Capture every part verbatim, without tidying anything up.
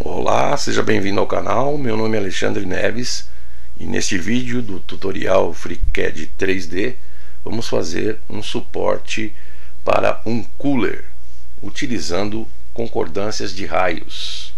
Olá, seja bem-vindo ao canal. Meu nome é Alexandre Neves e neste vídeo do tutorial FreeCAD três D vamos fazer um suporte para um cooler utilizando concordâncias de raios.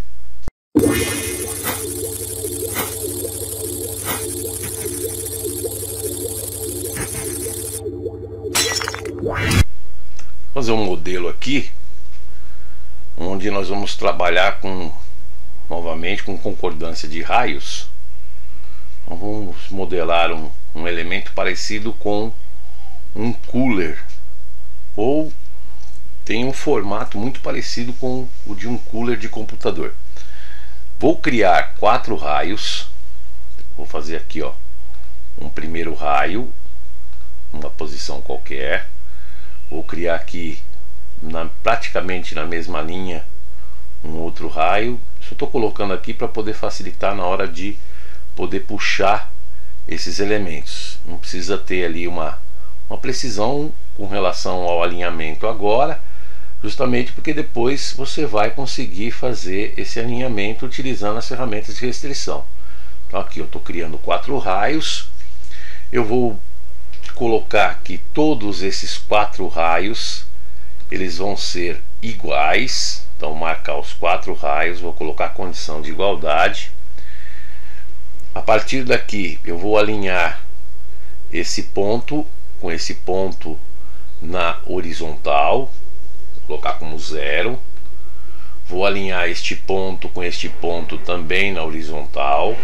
Vou fazer um modelo aqui onde nós vamos trabalhar com novamente com concordância de raios. Então, vamos modelar um, um elemento parecido com um cooler, ou tem um formato muito parecido com o de um cooler de computador. Vou criar quatro raios. Vou fazer aqui, ó, um primeiro raio, uma posição qualquer. Vou criar aqui na, praticamente na mesma linha um outro raio. Só estou colocando aqui para poder facilitar na hora de poder puxar esses elementos. Não precisa ter ali uma, uma precisão com relação ao alinhamento agora, justamente porque depois você vai conseguir fazer esse alinhamento utilizando as ferramentas de restrição. Então aqui eu estou criando quatro raios. Eu vou colocar aqui todos esses quatro raios, eles vão ser iguais. Então marcar os quatro raios, vou colocar a condição de igualdade. A partir daqui eu vou alinhar esse ponto com esse ponto na horizontal, vou colocar como zero. Vou alinhar este ponto com este ponto também na horizontal.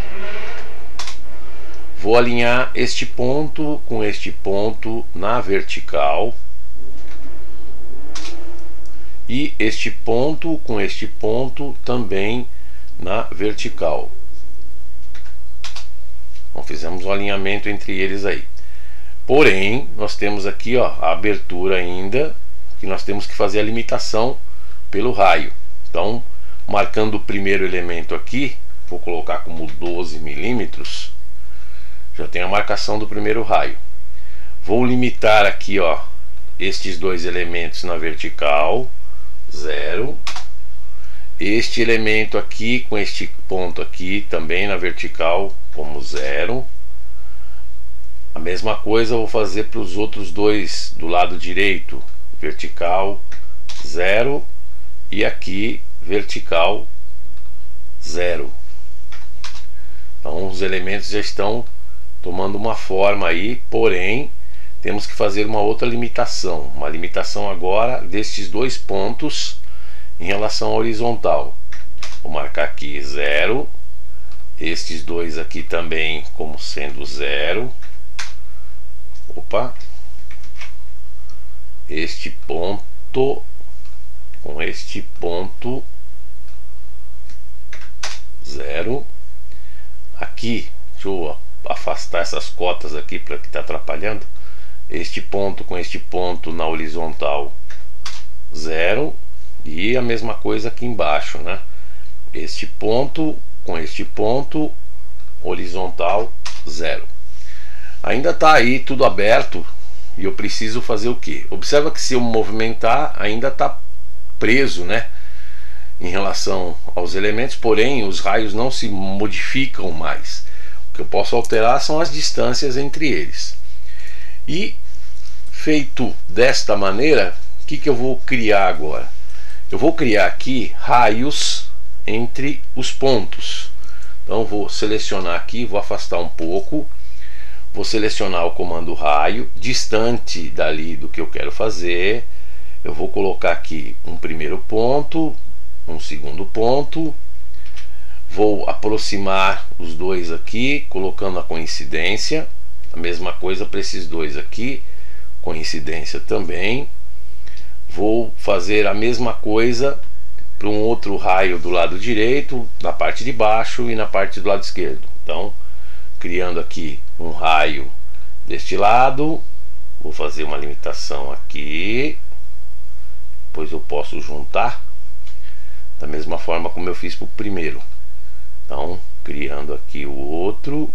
Vou alinhar este ponto com este ponto na vertical. E este ponto com este ponto também na vertical. Então fizemos um alinhamento entre eles aí. Porém, nós temos aqui, ó, a abertura ainda, que nós temos que fazer a limitação pelo raio. Então, marcando o primeiro elemento aqui, vou colocar como doze milímetros, já tem a marcação do primeiro raio. Vou limitar aqui, ó, estes dois elementos na vertical, zero. Este elemento aqui com este ponto aqui também na vertical como zero. A mesma coisa eu vou fazer para os outros dois do lado direito, vertical zero e aqui vertical zero. Então os elementos já estão tomando uma forma aí, porém temos que fazer uma outra limitação, uma limitação agora destes dois pontos em relação à horizontal. Vou marcar aqui zero, estes dois aqui também como sendo zero. Opa, este ponto com este ponto zero. Aqui, deixa eu afastar essas cotas aqui para que está atrapalhando. Este ponto com este ponto na horizontal zero, e a mesma coisa aqui embaixo, né? Este ponto com este ponto horizontal zero. Ainda está aí tudo aberto e eu preciso fazer o que? Observa que se eu movimentar ainda está preso, né, em relação aos elementos, porém os raios não se modificam mais. O que eu posso alterar são as distâncias entre eles. E feito desta maneira, o que, que eu vou criar agora? Eu vou criar aqui raios entre os pontos. Então vou selecionar aqui, vou afastar um pouco, vou selecionar o comando raio, distante dali do que eu quero fazer. Eu vou colocar aqui um primeiro ponto, um segundo ponto, vou aproximar os dois aqui, colocando a coincidência. A mesma coisa para esses dois aqui, coincidência também. Vou fazer a mesma coisa para um outro raio do lado direito, na parte de baixo e na parte do lado esquerdo. Então, criando aqui um raio deste lado, vou fazer uma limitação aqui, depois eu posso juntar da mesma forma como eu fiz para o primeiro. Então, criando aqui o outro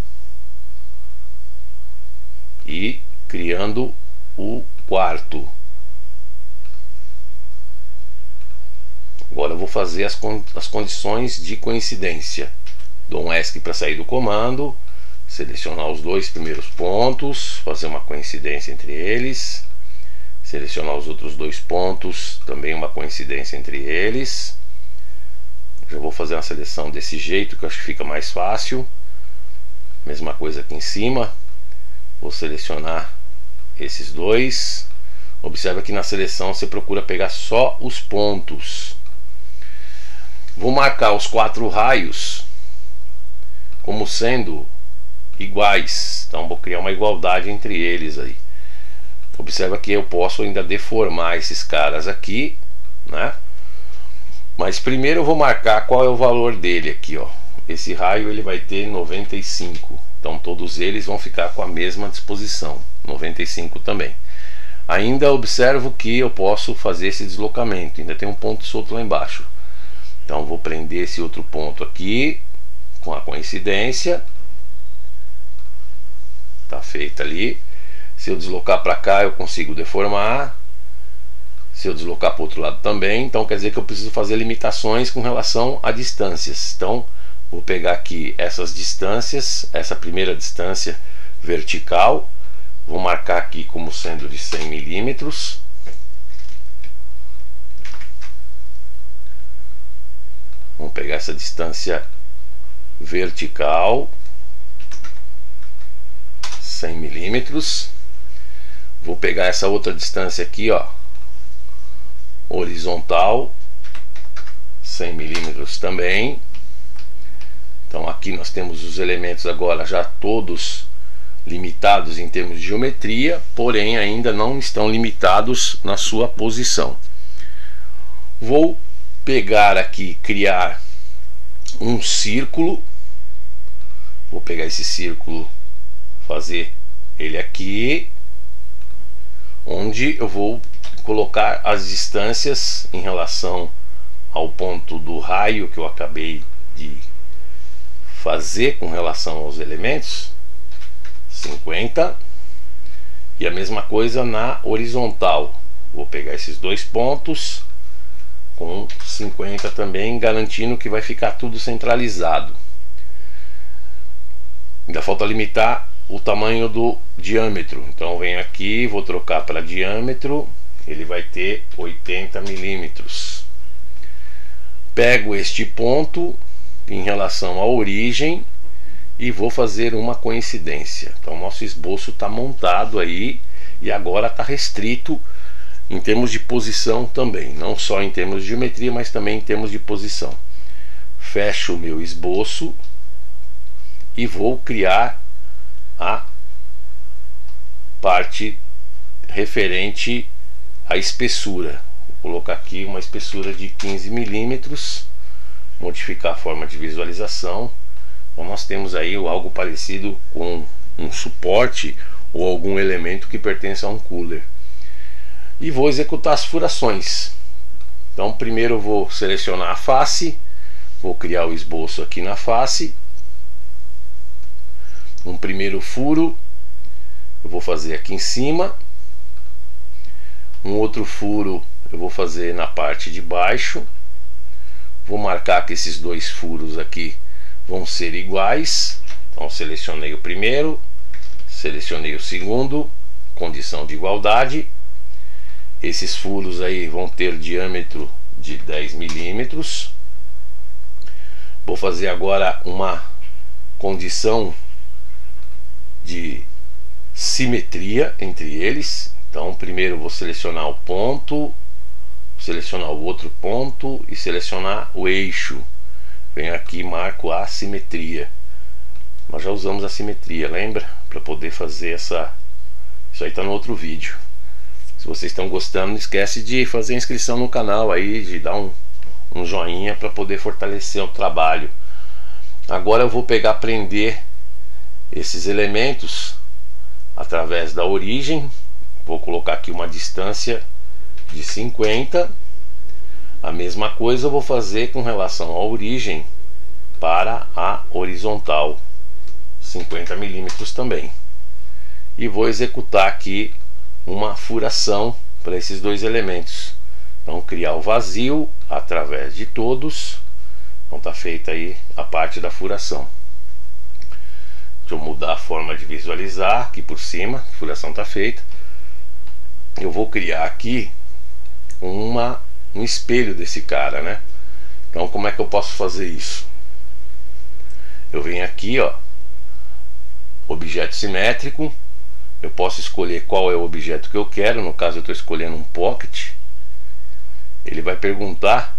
e criando o quarto. Agora eu vou fazer as, con as condições de coincidência. Dou um ESC para sair do comando, selecionar os dois primeiros pontos, fazer uma coincidência entre eles, selecionar os outros dois pontos, também uma coincidência entre eles. Já vou fazer uma seleção desse jeito, que eu acho que fica mais fácil. Mesma coisa aqui em cima, vou selecionar esses dois. Observa que na seleção você procura pegar só os pontos. Vou marcar os quatro raios como sendo iguais, então vou criar uma igualdade entre eles aí. Observa que eu posso ainda deformar esses caras aqui, né? Mas primeiro eu vou marcar qual é o valor dele aqui, ó. Esse raio ele vai ter noventa e cinco, então todos eles vão ficar com a mesma disposição, noventa e cinco também. Ainda observo que eu posso fazer esse deslocamento, ainda tem um ponto solto lá embaixo. Então vou prender esse outro ponto aqui com a coincidência. Tá feita ali. Se eu deslocar para cá eu consigo deformar. Se eu deslocar para o outro lado também. Então quer dizer que eu preciso fazer limitações com relação a distâncias. Então vou pegar aqui essas distâncias, essa primeira distância vertical, vou marcar aqui como sendo de cem milímetros. Vamos pegar essa distância vertical, cem milímetros. Vou pegar essa outra distância aqui, ó, horizontal, cem milímetros também. Então aqui nós temos os elementos agora já todos limitados em termos de geometria, porém ainda não estão limitados na sua posição. Vou pegar aqui, criar um círculo. Vou pegar esse círculo, fazer ele aqui, onde eu vou colocar as distâncias em relação ao ponto do raio que eu acabei de fazer com relação aos elementos, cinquenta, e a mesma coisa na horizontal. Vou pegar esses dois pontos com cinquenta também, garantindo que vai ficar tudo centralizado. Ainda falta limitar o tamanho do diâmetro, então venho aqui, vou trocar para diâmetro, ele vai ter oitenta milímetros. Pego este ponto em relação à origem e vou fazer uma coincidência. Então nosso esboço está montado aí e agora está restrito em termos de posição também, não só em termos de geometria, mas também em termos de posição. Fecho o meu esboço e vou criar a parte referente à espessura. Vou colocar aqui uma espessura de quinze milímetros, modificar a forma de visualização. Então nós temos aí algo parecido com um suporte ou algum elemento que pertence a um cooler. E vou executar as furações. Então primeiro eu vou selecionar a face, vou criar o esboço aqui na face. Um primeiro furo eu vou fazer aqui em cima, um outro furo eu vou fazer na parte de baixo. Vou marcar que esses dois furos aqui vão ser iguais. Então selecionei o primeiro, selecionei o segundo, condição de igualdade. Esses furos aí vão ter diâmetro de dez milímetros. Vou fazer agora uma condição de simetria entre eles. Então primeiro vou selecionar o ponto, selecionar o outro ponto e selecionar o eixo. Venho aqui e marco a simetria. Nós já usamos a simetria, lembra? Para poder fazer essa... Isso aí está no outro vídeo. Se vocês estão gostando, não esquece de fazer inscrição no canal aí, de dar um, um joinha para poder fortalecer o trabalho. Agora eu vou pegar, prender esses elementos através da origem. Vou colocar aqui uma distância de cinquenta. A mesma coisa eu vou fazer com relação à origem para a horizontal, cinquenta milímetros também. E vou executar aqui uma furação para esses dois elementos. Então criar o vazio através de todos. Então tá feita aí a parte da furação. Deixa eu mudar a forma de visualizar aqui por cima. A furação tá feita. Eu vou criar aqui uma, um espelho desse cara, né? Então como é que eu posso fazer isso? Eu venho aqui, ó, objeto simétrico. Eu posso escolher qual é o objeto que eu quero. No caso eu estou escolhendo um pocket. Ele vai perguntar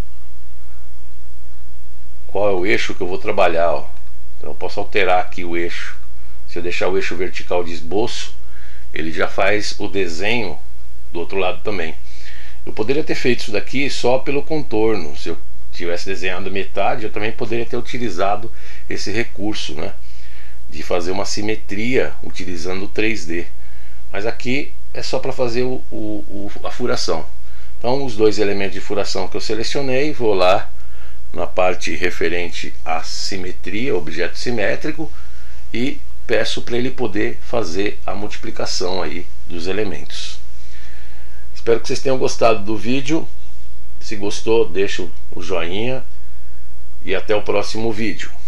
qual é o eixo que eu vou trabalhar, ó. Então eu posso alterar aqui o eixo. Se eu deixar o eixo vertical de esboço, ele já faz o desenho do outro lado também. Eu poderia ter feito isso daqui só pelo contorno. Se eu tivesse desenhado metade, eu também poderia ter utilizado esse recurso, né, de fazer uma simetria utilizando o três D. Mas aqui é só para fazer o, o, o, a furação. Então os dois elementos de furação que eu selecionei, vou lá na parte referente à simetria, objeto simétrico, e peço para ele poder fazer a multiplicação aí dos elementos. Espero que vocês tenham gostado do vídeo. Se gostou, deixa o joinha e até o próximo vídeo.